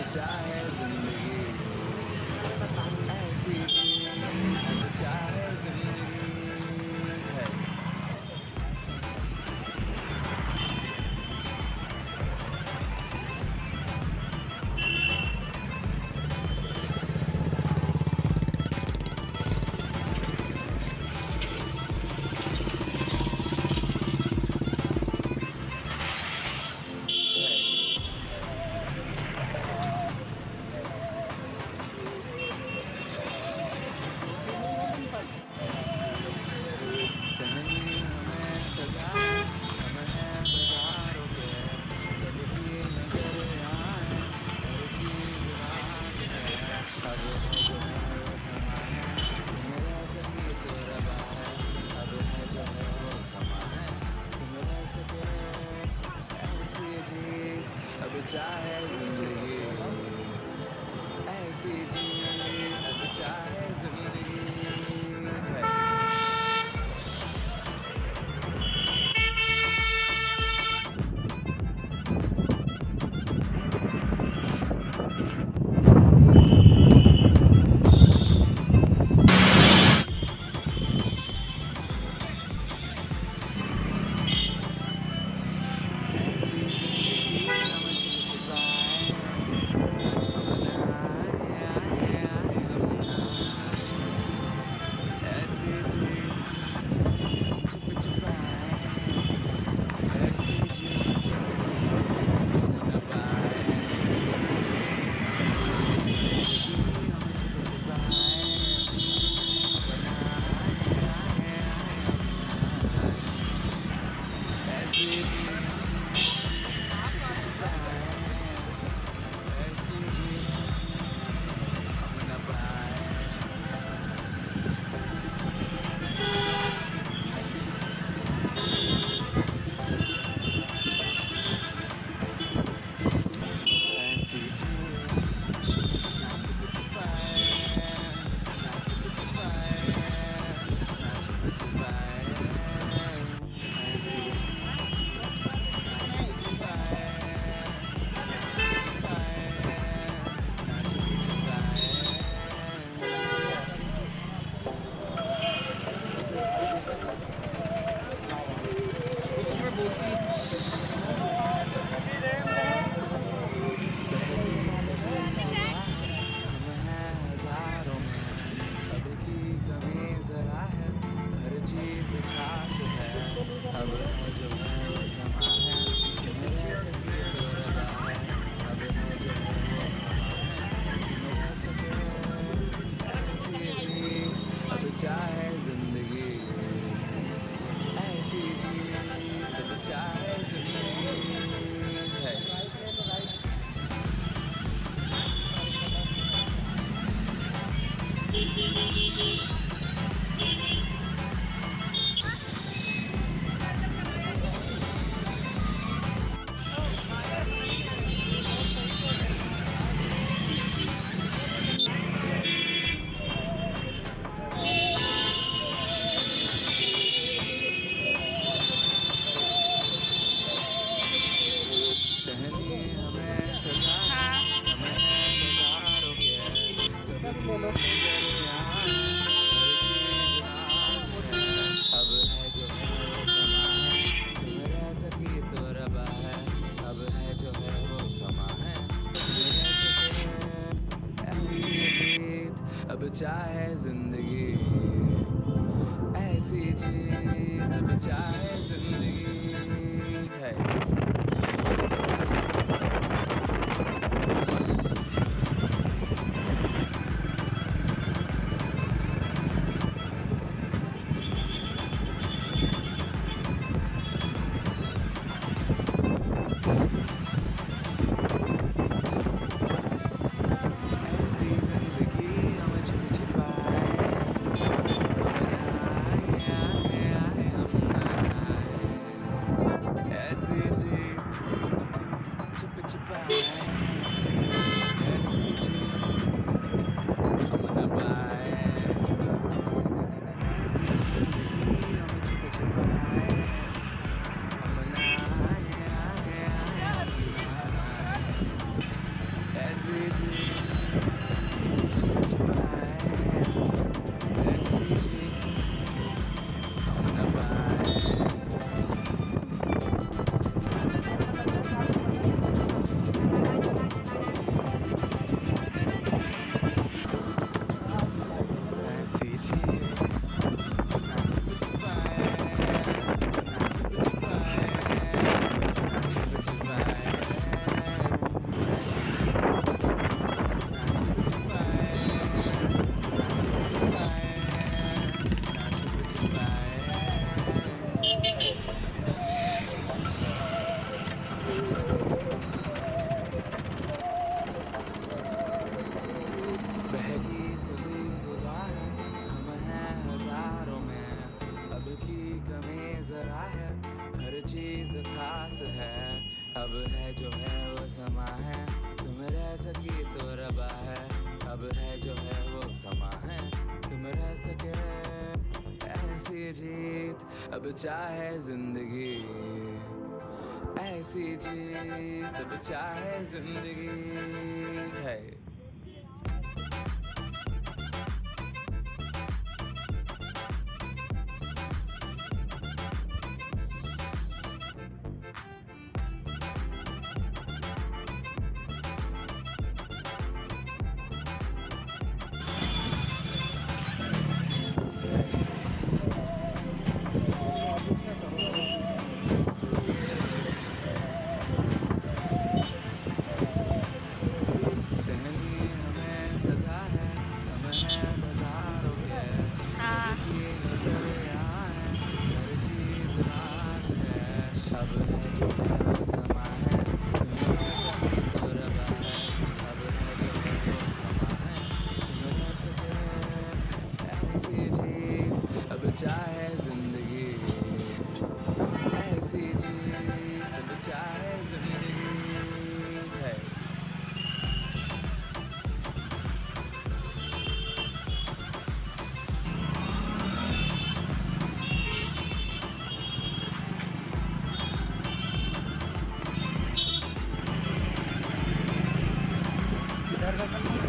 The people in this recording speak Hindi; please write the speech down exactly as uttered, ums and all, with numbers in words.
चाहे जिंदगी ऐसी जी, अब चाहे जिंदगी है। सहनी हमें सजा है, हम हैं बाजारों के, सबकी नजर आए, हर चीज राज है। अब है जो है वो समा है, तुम रह सके तो रबा है। अब है जो है वो समा है, तुम रह सके ऐसी जीत, अब चाहे जिंदगी ऐसी जीत, अब चाहे जिंदगी है। ऐसी जिंदगी हम छिप छिपाए, हम नहाए आए आए हम नहाए। ऐसी जी छिप छिपाए, ऐसी जी हम न पाए। ऐसी जिंदगी हम छिप छिपाए, हम नहाए आए आए हम नहाए। ऐसी जी ऐसी जी हम न पाए। ऐसी जी ना छिप छिपाए, ना छिप छिपाए, ना छिप छिपाए। ऐसी ना छिप छिपाए, ना छिप छिपाए, ना छिप छिपाए। बहकी सभी जुबां है, हम हैं हजारों में, अब की कमी जरा है, हर चीज खास है। अब है जो है वो समा है, तुम रह सके तो रबा है। अब है जो है वो समा है, तुम रह सके ऐसी जीत, अब चाहे जिंदगी ऐसी जीत, अब चाहे जिंदगी है। सहनी हमें सजा है, हम हैं बाजारों के, सबकी नजर आए, हर चीज राज है। अब है जो है वो समा है, तुम रह सकी तो रबा है। अब है जो है वो समा है, तुम रह सके ऐसी जीत, अब चाहे जिंदगी ऐसी जीत, अब चाहे जिंदगी है। ऐसी जिंदगी हम छिप छिपाए, हम नहाए आए आए हम नहाए। ऐसी जी छुप छुपाए, ऐसी जी हम न पाए। ऐसी जी ना छुप छुपाए, ना छुप छुपाए, ना छुप छुपाए। ऐसी ना छुप छुपाए, ना छुप छुपाए, ना छुप छुपाए। बहकी सभी जुबान हम हैं हजारों में, अब की कमी जरा है, हर चीज खास है। अब है जो है वो समा है, तुम रह सकी तो रबा है। अब है जो है वो समा है, तुम रह सके ऐसी जीत। अब चाहे जिंदगी ऐसी जीत, अब चाहे जिंदगी है। सहनी हमें सजा है, हम हैं बाजारों के, सबकी नजर यहाँ है, हर चीज राज है। अब है जो है वो समा है, तुम रह सकी तो रबा है। अब है जो है वो समा है, तुम रह सके ऐसी जीत। अब चाहे जिंदगी ऐसी जीत, अब चाहे जिंदगी है। इधर का